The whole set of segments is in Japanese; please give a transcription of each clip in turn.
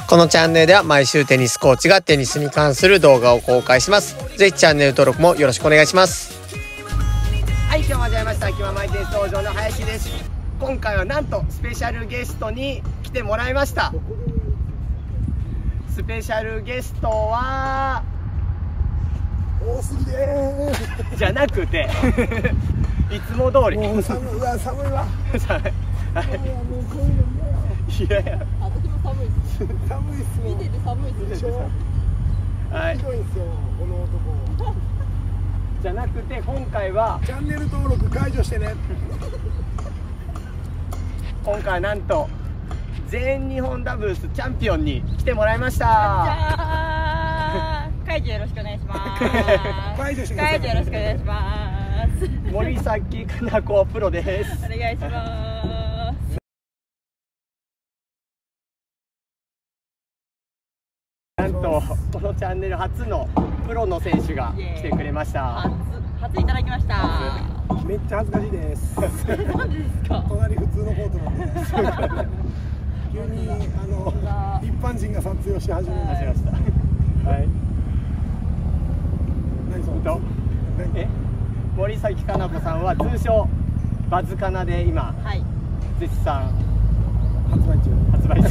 このチャンネルでは毎週テニスコーチがテニスに関する動画を公開します。ぜひチャンネル登録もよろしくお願いします。はい、今日も始まりました。気ままにテニス道場の林です。今回はなんとスペシャルゲストに来てもらいました。スペシャルゲストは大杉でーすじゃなくていつも通りもう寒いわ寒いわもうこういうのいやいや私も寒いです。 寒いっすよ見てて寒いですでしょはいひどいんすよこの男じゃなくて今回はチャンネル登録解除してね今回はなんと全日本ダブルスチャンピオンに来てもらいました。 解除よろしくお願いします。 解除してください。 解除よろしくお願いします。 森崎かな子プロです。 お願いします。 なんとこのチャンネル初のプロの選手が来てくれました。 初いただきました。 めっちゃ恥ずかしいですなんでですか。 隣普通のコートなんで急に一般人が撮影をし始めました。 はい何それ森崎かな子さんは通称バズカナで今、 はい、 絶賛発売中発売中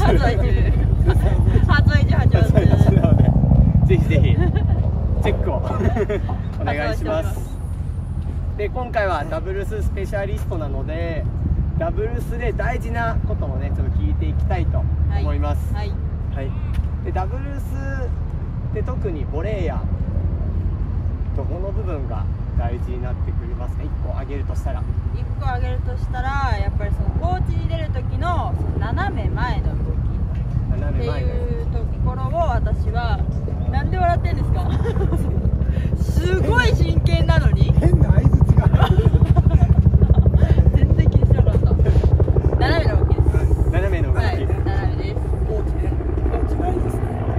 なのでぜひぜひチェックをお願いします。で今回はダブルススペシャリストなのでダブルスで大事なことをねちょっと聞いていきたいと思います。 はい、 はい、でダブルスで特にボレーやどこの部分が大事になってくれますか。1個挙げるとしたらやっぱりそのコーチに出る時の斜め前の動きっていうところを私はなんで笑ってんですかすごい真剣なのに変な相槌が全然気にしなかった斜めの動きです。 斜めの動き、 はい、斜めです。 コーチねコーチ大事ですね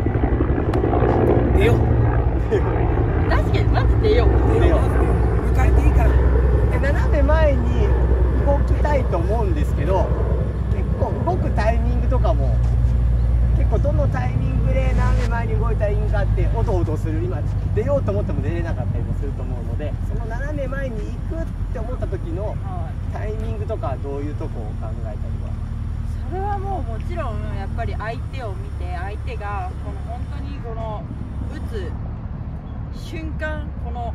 出よう確かにまず出よう迎えていいからで斜め前に動きたいと思うんですけど結構動くタイミングとかも結構どのタイミングで斜め前に動いたらいいんかっておどおどする今出ようと思っても出れなかったりもすると思うのでその斜め前に行くって思った時のタイミングとかどういうとこを考えたりは。 それはもちろんやっぱり相手を見て相手が本当に打つ瞬間この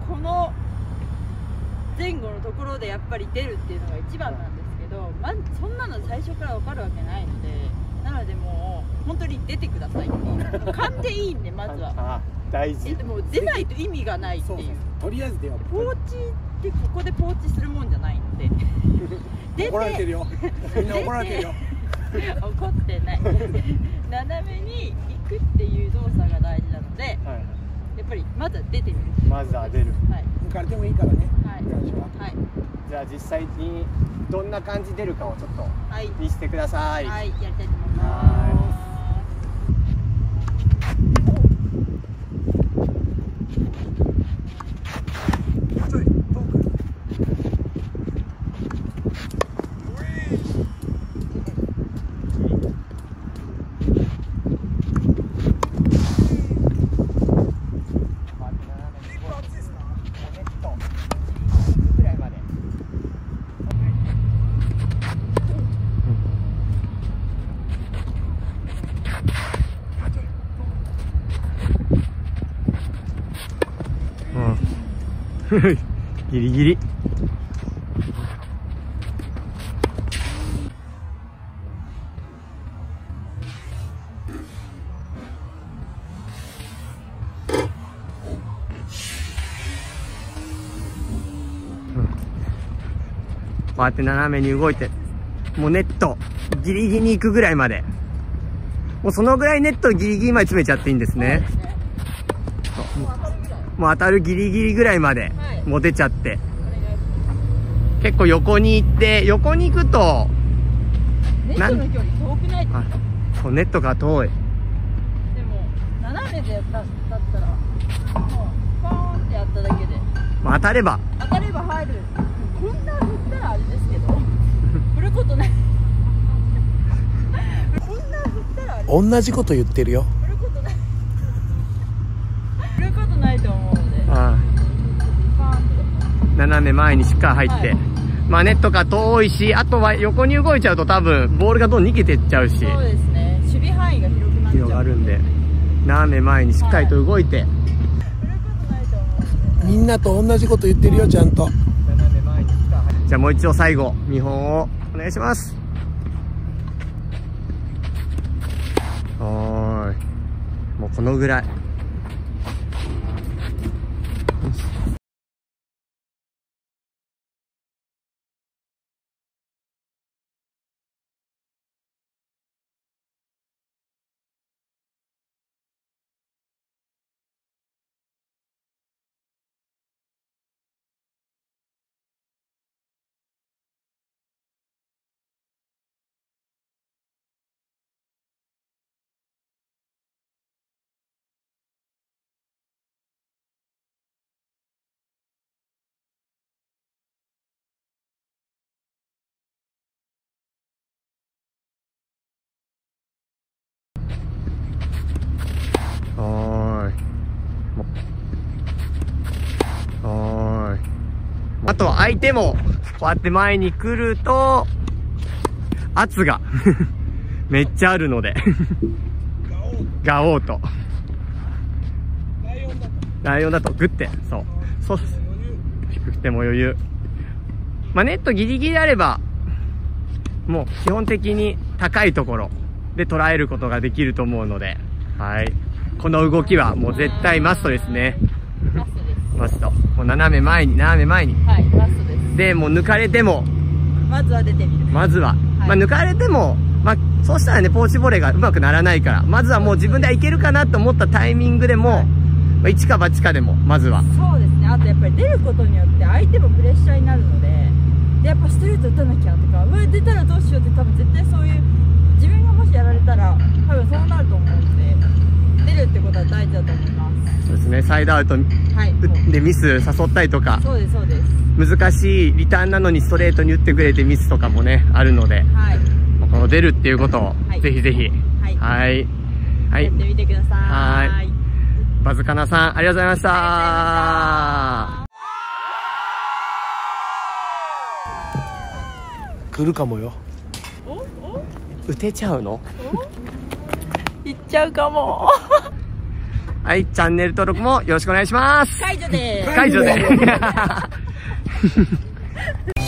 前後のところでやっぱり出るっていうのが一番なんですけど、そんなの最初から分かるわけないのでなのでもう本当に出てくださいっていう勘でいいんでまずは大事でも出ないと意味がないっていうとりあえず出ようポーチってここでポーチするもんじゃないので出て怒られてるよみんな怒られてるよ怒ってない斜めに行くっていう動作が大事なので、はい、やっぱりまずは出てみるまずは出る、 はい、 抜かれてもいいからねはい、はい、 じゃあ実際にどんな感じ出るかをちょっとはい見せてください。 はい、やりたいと思います。 ギリギリこうやって斜めに動いてもうネットギリギリに行くぐらいまでもうそのぐらいネットギリギリまで詰めちゃっていいんですね。もう当たるギリギリぐらいまでもう出ちゃって、結構横に行って横に行くとネットの距離遠くないですか。 そうネットが遠い。 でも斜めでだったらもうポーンってやっただけで当たれば入る。こんな振ったらあれですけど振ることないこんな振ったらあれ同じこと言ってるよ。 振ることない振ることないと思うので、 ああ斜め前にしっかり入って、まあネットが遠いし、あとは横に動いちゃうと多分ボールがどんどん逃げていっちゃうし、 そうですね、守備範囲が広くなっちゃう、 広がるんで、斜め前にしっかりと動いて、 振ることないと思うので、 みんなと同じこと言ってるよ、ちゃんと。 斜め前にしっかり入って、じゃあもう一度最後見本をお願いします。もうこのぐらい。あとは相手もこうやって前に来ると圧がめっちゃあるのでガオーとライオンだとグッてそう低くても余裕。まあネットギリギリであればもう基本的に高いところで捉えることができると思うので、はい、この動きはもう絶対マストですね。マスト。もう斜め前に。 はい、マストです。 で、もう抜かれても、 まずは出てみる。 まずは。まあ抜かれても、まあそうしたらね、ポーチボレーがうまくならないから、まずはもう自分ではいけるかなと思ったタイミングでも、まあ一か八かでも、まずは。 そうですね。あとやっぱり出ることによって相手もプレッシャーになるので、でやっぱストレート打たなきゃとか、うわ、出たらどうしようって多分絶対そういう、自分がもしやられたら、多分そうなると思うので、出るってことは大事だと思います。 そうですね、サイドアウトでミス誘ったりとか、 そうですそうです。 難しいリターンなのにストレートに打ってくれてミスとかもねあるので、 はい、 この出るっていうことをぜひぜひ、 はい、 はい、 やってみてください。 はい、バズカナさんありがとうございました。 来るかもよ。 打てちゃうの？ いっちゃうかも。 はい、チャンネル登録もよろしくお願いします。 解除です。 解除で。